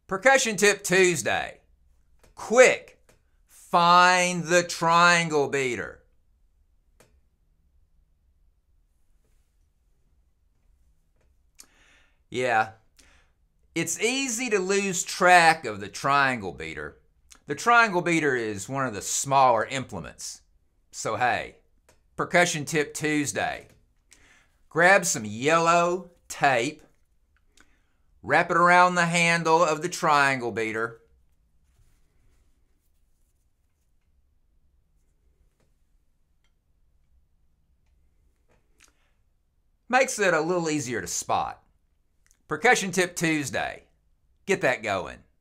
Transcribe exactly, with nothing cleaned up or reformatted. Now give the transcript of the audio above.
Percussion Tip Tuesday. Quick, find the triangle beater. Yeah, it's easy to lose track of the triangle beater. The triangle beater is one of the smaller implements. So hey, Percussion Tip Tuesday. Grab some yellow tape, wrap it around the handle of the triangle beater. Makes it a little easier to spot. Percussion Tip Tuesday. Get that going.